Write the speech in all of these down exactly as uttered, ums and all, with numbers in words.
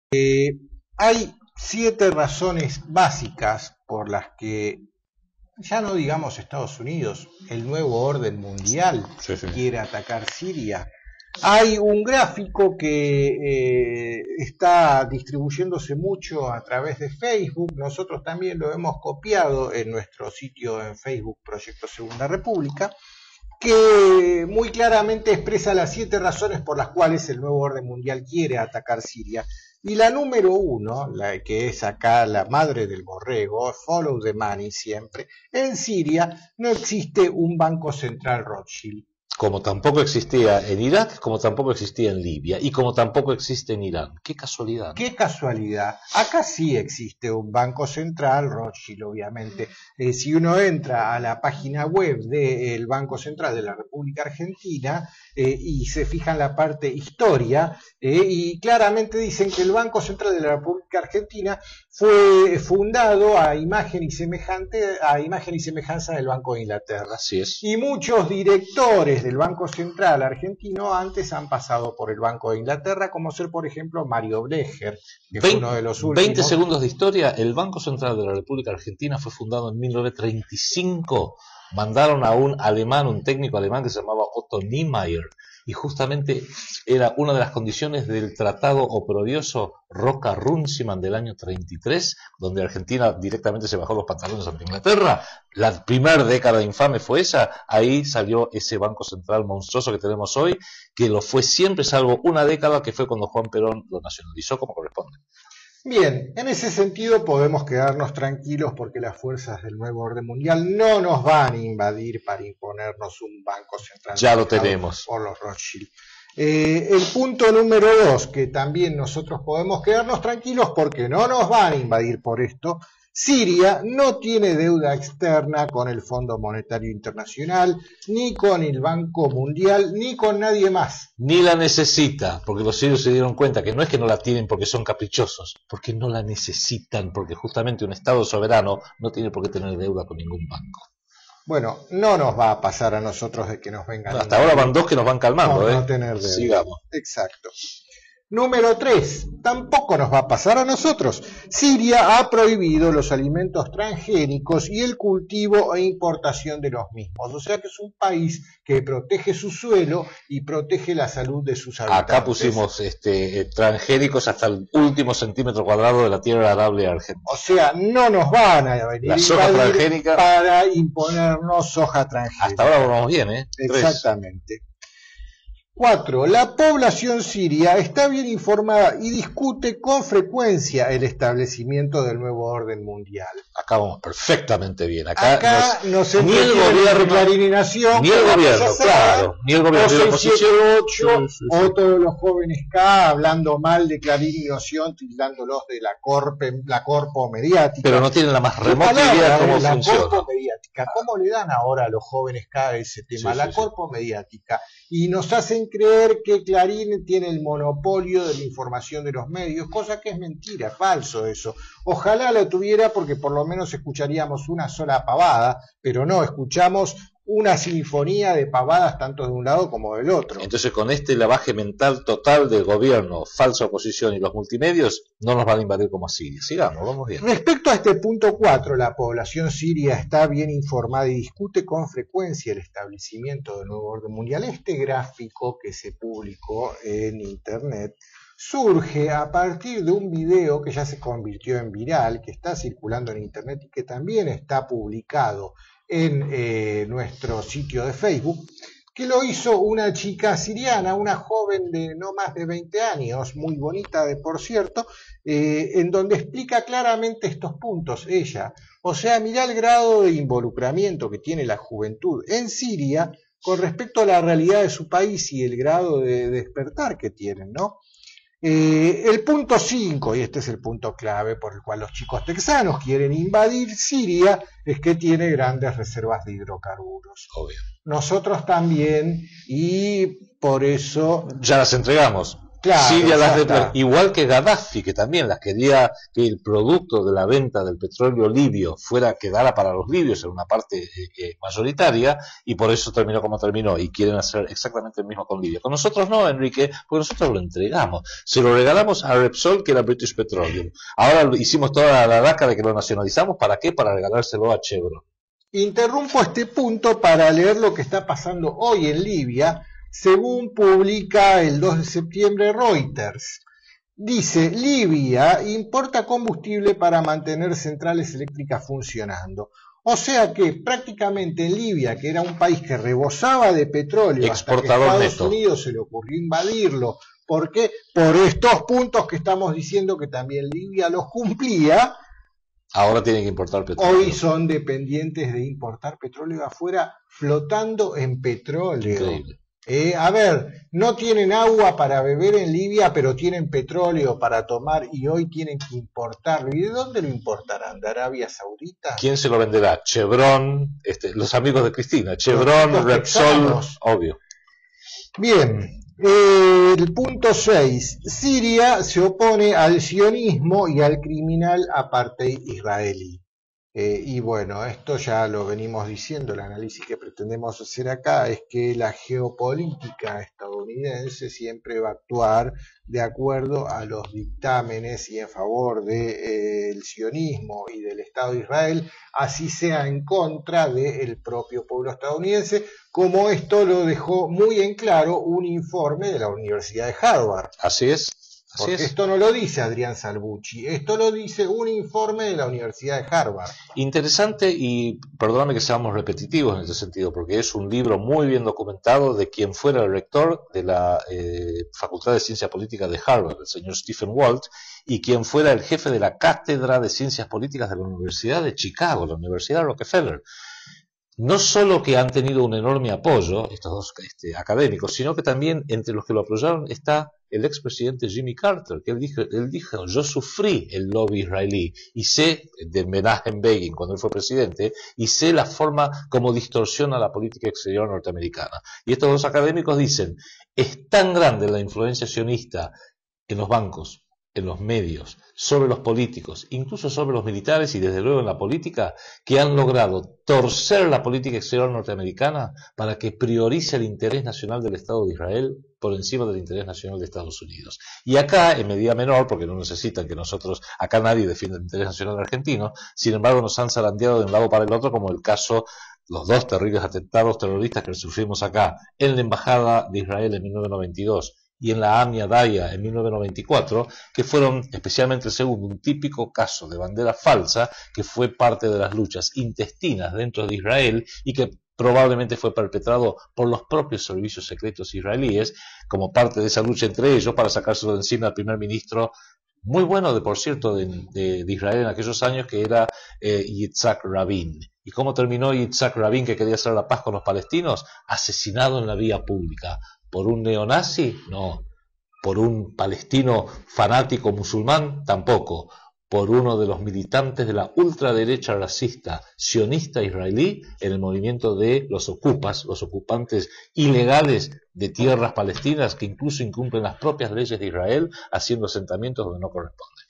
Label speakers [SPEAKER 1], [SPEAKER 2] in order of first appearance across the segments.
[SPEAKER 1] Eh, hay siete razones básicas por las que, ya no digamos Estados Unidos, el nuevo orden mundial
[SPEAKER 2] sí, sí.
[SPEAKER 1] quiere atacar Siria. Hay un gráfico que eh, está distribuyéndose mucho a través de Facebook. Nosotros también lo hemos copiado en nuestro sitio en Facebook, Proyecto Segunda República, que muy claramente expresa las siete razones por las cuales el nuevo orden mundial quiere atacar Siria. Y la número uno, la que es acá la madre del borrego, follow the money siempre, en Siria no existe un banco central Rothschild.
[SPEAKER 2] Como tampoco existía en Irak, como tampoco existía en Libia, y como tampoco existe en Irán. Qué casualidad, ¿no?
[SPEAKER 1] Qué casualidad. Acá sí existe un banco central Rothschild, obviamente. Eh, si uno entra a la página web del Banco Central de la República Argentina eh, y se fija en la parte historia, eh, y claramente dicen que el Banco Central de la República Argentina fue fundado a imagen y semejante a imagen y semejanza del Banco de Inglaterra.
[SPEAKER 2] Así es.
[SPEAKER 1] Y muchos directores del Banco Central argentino antes han pasado por el Banco de Inglaterra, como ser, por ejemplo, Mario Blecher, que fue uno de los últimos.
[SPEAKER 2] veinte segundos de historia. El Banco Central de la República Argentina fue fundado en mil novecientos treinta y cinco. Mandaron a un alemán, un técnico alemán que se llamaba Otto Niemeyer, y justamente era una de las condiciones del tratado oprobioso Roca-Runciman del año treinta y tres, donde Argentina directamente se bajó los pantalones ante Inglaterra. La primera década infame fue esa. Ahí salió ese Banco Central monstruoso que tenemos hoy, que lo fue siempre, salvo una década que fue cuando Juan Perón lo nacionalizó como corresponde.
[SPEAKER 1] Bien, en ese sentido podemos quedarnos tranquilos porque las fuerzas del nuevo orden mundial no nos van a invadir para imponernos un banco central.
[SPEAKER 2] Ya lo tenemos.
[SPEAKER 1] Por los Rothschild. Eh, el punto número dos, que también nosotros podemos quedarnos tranquilos porque no nos van a invadir por esto. Siria no tiene deuda externa con el Fondo Monetario Internacional, ni con el Banco Mundial, ni con nadie más.
[SPEAKER 2] Ni la necesita, porque los sirios se dieron cuenta que no es que no la tienen porque son caprichosos, porque no la necesitan, porque justamente un Estado soberano no tiene por qué tener deuda con ningún banco.
[SPEAKER 1] Bueno, no nos va a pasar a nosotros de que nos vengan.
[SPEAKER 2] No, hasta ahora van dos que nos van calmando,
[SPEAKER 1] no,
[SPEAKER 2] ¿eh?
[SPEAKER 1] No tener deuda.
[SPEAKER 2] Sigamos.
[SPEAKER 1] Exacto. Número tres, tampoco nos va a pasar a nosotros. Siria ha prohibido los alimentos transgénicos y el cultivo e importación de los mismos. O sea que es un país que protege su suelo y protege la salud de sus habitantes.
[SPEAKER 2] Acá pusimos este, transgénicos hasta el último centímetro cuadrado de la tierra arable argentina.
[SPEAKER 1] O sea, no nos van a venir
[SPEAKER 2] la soja transgénica
[SPEAKER 1] para imponernos soja transgénica.
[SPEAKER 2] Hasta ahora vamos bien, ¿eh?
[SPEAKER 1] Exactamente. Cuatro, la población siria está bien informada y discute con frecuencia el establecimiento del nuevo orden mundial.
[SPEAKER 2] Acá vamos perfectamente bien. Acá,
[SPEAKER 1] Acá
[SPEAKER 2] nos,
[SPEAKER 1] no se
[SPEAKER 2] ni el gobierno,
[SPEAKER 1] Clarín y Nación,
[SPEAKER 2] ni el gobierno, claro, ni el gobierno,
[SPEAKER 1] o
[SPEAKER 2] ni la oposición,
[SPEAKER 1] ocho, sí, sí, sí. O todos los jóvenes K hablando mal de Clarín y Nación, tildándolos de la corpe, la corpo mediática.
[SPEAKER 2] Pero no tienen la más remota
[SPEAKER 1] palabra,
[SPEAKER 2] idea de cómo
[SPEAKER 1] la
[SPEAKER 2] funciona.
[SPEAKER 1] Corpo mediática. ¿Cómo le dan ahora a los jóvenes K ese tema?
[SPEAKER 2] Sí,
[SPEAKER 1] la
[SPEAKER 2] sí,
[SPEAKER 1] corpo sí. mediática. Y nos hacen creer que Clarín tiene el monopolio de la información de los medios, cosa que es mentira, falso eso. Ojalá lo tuviera porque por lo menos escucharíamos una sola pavada, pero no, escuchamos una sinfonía de pavadas tanto de un lado como del otro.
[SPEAKER 2] Entonces con este lavaje mental total del gobierno, falsa oposición y los multimedios, no nos van a invadir como a Siria. Sigamos, vamos bien.
[SPEAKER 1] Respecto a este punto cuatro, la población siria está bien informada y discute con frecuencia el establecimiento del nuevo orden mundial. Este gráfico que se publicó en internet surge a partir de un video que ya se convirtió en viral, que está circulando en internet y que también está publicado en eh, nuestro sitio de Facebook, que lo hizo una chica siriana, una joven de no más de veinte años, muy bonita de por cierto, eh, en donde explica claramente estos puntos ella. O sea, mirá el grado de involucramiento que tiene la juventud en Siria con respecto a la realidad de su país y el grado de despertar que tienen, ¿no? Eh, el punto cinco, y este es el punto clave por el cual los chicos texanos quieren invadir Siria, es que tiene grandes reservas de hidrocarburos.
[SPEAKER 2] Obvio.
[SPEAKER 1] Nosotros también, y por eso...
[SPEAKER 2] Ya las entregamos.
[SPEAKER 1] Claro,
[SPEAKER 2] Siria las
[SPEAKER 1] ya
[SPEAKER 2] de,
[SPEAKER 1] está.
[SPEAKER 2] igual que Gaddafi, que también las quería que el producto de la venta del petróleo libio fuera quedara para los libios en una parte eh, eh, mayoritaria, y por eso terminó como terminó, y quieren hacer exactamente el mismo con Libia. Con nosotros no, Enrique, porque nosotros lo entregamos. Se lo regalamos a Repsol, que era British Petroleum. Ahora hicimos toda la daca de que lo nacionalizamos. ¿Para qué? Para regalárselo a Chevron.
[SPEAKER 1] Interrumpo este punto para leer lo que está pasando hoy en Libia, según publica el dos de septiembre Reuters. Dice, Libia importa combustible para mantener centrales eléctricas funcionando. O sea que prácticamente en Libia, que era un país que rebosaba de petróleo,
[SPEAKER 2] exportador
[SPEAKER 1] hasta que Estados
[SPEAKER 2] neto.
[SPEAKER 1] Unidos se le ocurrió invadirlo, porque por estos puntos que estamos diciendo que también Libia los cumplía,
[SPEAKER 2] ahora tienen que importar petróleo.
[SPEAKER 1] Hoy son dependientes de importar petróleo afuera, flotando en petróleo.
[SPEAKER 2] Increíble.
[SPEAKER 1] Eh, a ver, no tienen agua para beber en Libia, pero tienen petróleo para tomar y hoy tienen que importarlo. ¿Y de dónde lo importarán? ¿De Arabia Saudita?
[SPEAKER 2] ¿Quién se lo venderá? Chevron, este, los amigos de Cristina, Chevron, Repsol, obvio.
[SPEAKER 1] Bien, eh, el punto seis. Siria se opone al sionismo y al criminal apartheid israelí. Eh, y bueno, esto ya lo venimos diciendo, el análisis que pretendemos hacer acá es que la geopolítica estadounidense siempre va a actuar de acuerdo a los dictámenes y en favor del eh, sionismo y del Estado de Israel, así sea en contra del propio pueblo estadounidense, como esto lo dejó muy en claro un informe de la Universidad de Harvard.
[SPEAKER 2] Así es. Así
[SPEAKER 1] Porque
[SPEAKER 2] es.
[SPEAKER 1] esto no lo dice Adrián Salvucci, esto lo dice un informe de la Universidad de Harvard.
[SPEAKER 2] Interesante, y perdóname que seamos repetitivos en este sentido, porque es un libro muy bien documentado de quien fuera el rector de la eh, Facultad de Ciencia Política de Harvard, el señor Stephen Walt, y quien fuera el jefe de la Cátedra de Ciencias Políticas de la Universidad de Chicago, la Universidad Rockefeller. No solo que han tenido un enorme apoyo, estos dos este, académicos, sino que también entre los que lo apoyaron está el expresidente Jimmy Carter, que él dijo, él dijo, yo sufrí el lobby israelí, y sé, de Menachem Begin, cuando él fue presidente, y sé la forma como distorsiona la política exterior norteamericana. Y estos dos académicos dicen, es tan grande la influencia sionista en los bancos, en los medios, sobre los políticos, incluso sobre los militares y desde luego en la política, que han logrado torcer la política exterior norteamericana para que priorice el interés nacional del Estado de Israel por encima del interés nacional de Estados Unidos. Y acá, en medida menor, porque no necesitan que nosotros, acá nadie defiende el interés nacional argentino, sin embargo nos han zarandeado de un lado para el otro, como el caso, los dos terribles atentados terroristas que sufrimos acá, en la Embajada de Israel en mil novecientos noventa y dos, y en la AMIA Daya en mil novecientos noventa y cuatro, que fueron, especialmente el segundo, un típico caso de bandera falsa que fue parte de las luchas intestinas dentro de Israel y que probablemente fue perpetrado por los propios servicios secretos israelíes como parte de esa lucha entre ellos para sacárselo de encima al primer ministro, muy bueno, de por cierto, de, de, de Israel en aquellos años, que era eh, Yitzhak Rabin. ¿Y cómo terminó Yitzhak Rabin, que quería hacer la paz con los palestinos? Asesinado en la vía pública. ¿Por un neonazi? No. ¿Por un palestino fanático musulmán? Tampoco. Por uno de los militantes de la ultraderecha racista sionista israelí en el movimiento de los ocupas, los ocupantes ilegales de tierras palestinas que incluso incumplen las propias leyes de Israel, haciendo asentamientos donde no corresponden.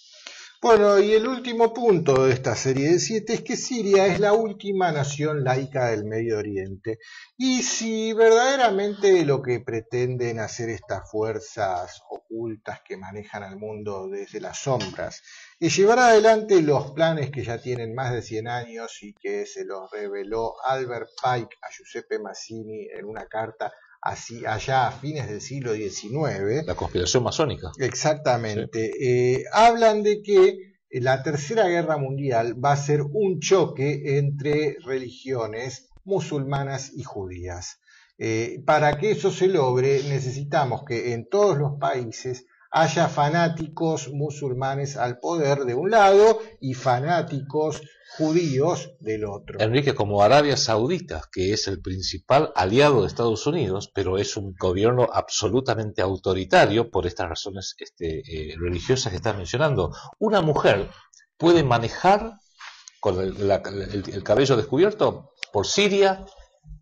[SPEAKER 1] Bueno, y el último punto de esta serie de siete es que Siria es la última nación laica del Medio Oriente. Y si verdaderamente lo que pretenden hacer estas fuerzas ocultas que manejan al mundo desde las sombras es llevar adelante los planes que ya tienen más de cien años y que se los reveló Albert Pike a Giuseppe Mazzini en una carta así allá a fines del siglo diecinueve.
[SPEAKER 2] La conspiración masónica.
[SPEAKER 1] Exactamente. Sí. Eh, hablan de que la Tercera Guerra Mundial va a ser un choque entre religiones musulmanas y judías. Eh, para que eso se logre, necesitamos que en todos los países haya fanáticos musulmanes al poder de un lado y fanáticos judíos del otro.
[SPEAKER 2] Enrique, como Arabia Saudita, que es el principal aliado de Estados Unidos, pero es un gobierno absolutamente autoritario por estas razones este, eh, religiosas que estás mencionando. Una mujer puede manejar con el, la, el, el cabello descubierto por Siria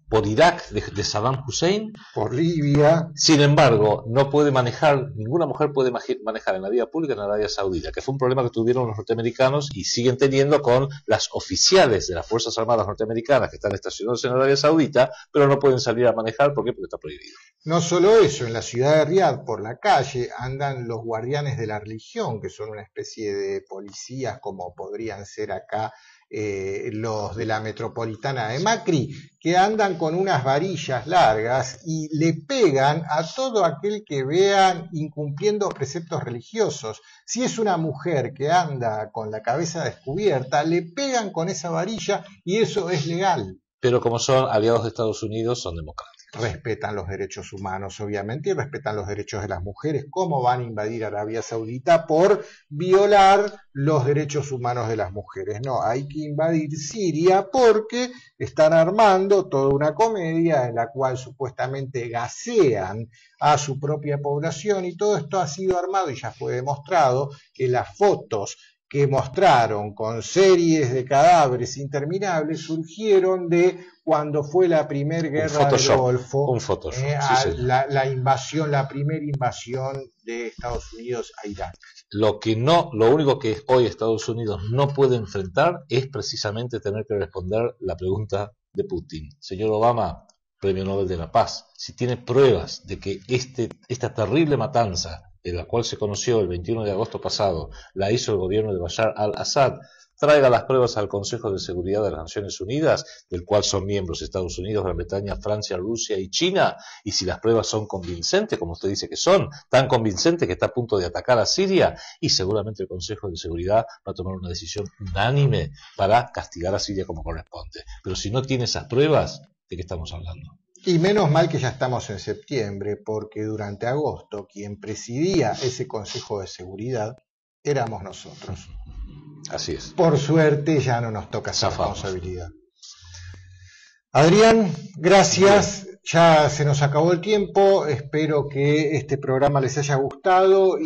[SPEAKER 2] por Irak de, de Saddam Hussein,
[SPEAKER 1] por Libia.
[SPEAKER 2] Sin embargo, no puede manejar, ninguna mujer puede manejar en la vía pública en Arabia Saudita, que fue un problema que tuvieron los norteamericanos y siguen teniendo con las oficiales de las Fuerzas Armadas norteamericanas que están estacionadas en Arabia Saudita, pero no pueden salir a manejar. ¿Por qué? Porque está prohibido.
[SPEAKER 1] No solo eso, en la ciudad de Riad, por la calle, andan los guardianes de la religión, que son una especie de policías como podrían ser acá eh, los de la metropolitana de Macri, que andan con unas varillas largas y le pegan a todo aquel que vean incumpliendo preceptos religiosos. Si es una mujer que anda con la cabeza descubierta, le pegan con esa varilla y eso es legal.
[SPEAKER 2] Pero como son aliados de Estados Unidos, son democráticos.
[SPEAKER 1] Respetan los derechos humanos, obviamente, y respetan los derechos de las mujeres. ¿Cómo van a invadir Arabia Saudita por violar los derechos humanos de las mujeres? No, hay que invadir Siria porque están armando toda una comedia en la cual supuestamente gasean a su propia población, y todo esto ha sido armado y ya fue demostrado que las fotos que mostraron con series de cadáveres interminables surgieron de cuando fue la primera guerra del Golfo,
[SPEAKER 2] un Photoshop,
[SPEAKER 1] eh,
[SPEAKER 2] sí,
[SPEAKER 1] la, la invasión, la primera invasión de Estados Unidos a Irak.
[SPEAKER 2] Lo que no, lo único que hoy Estados Unidos no puede enfrentar es precisamente tener que responder la pregunta de Putin. Señor Obama, Premio Nobel de la Paz, si tiene pruebas de que este, esta terrible matanza, de la cual se conoció el veintiuno de agosto pasado, la hizo el gobierno de Bashar al-Assad, traiga las pruebas al Consejo de Seguridad de las Naciones Unidas, del cual son miembros Estados Unidos, Gran Bretaña, Francia, Rusia y China, y si las pruebas son convincentes, como usted dice que son, tan convincentes que está a punto de atacar a Siria, y seguramente el Consejo de Seguridad va a tomar una decisión unánime para castigar a Siria como corresponde. Pero si no tiene esas pruebas, ¿de qué estamos hablando?
[SPEAKER 1] Y menos mal que ya estamos en septiembre, porque durante agosto quien presidía ese Consejo de Seguridad éramos nosotros.
[SPEAKER 2] Así es.
[SPEAKER 1] Por suerte ya no nos toca esa responsabilidad. Adrián, gracias. Bien. Ya se nos acabó el tiempo. Espero que este programa les haya gustado.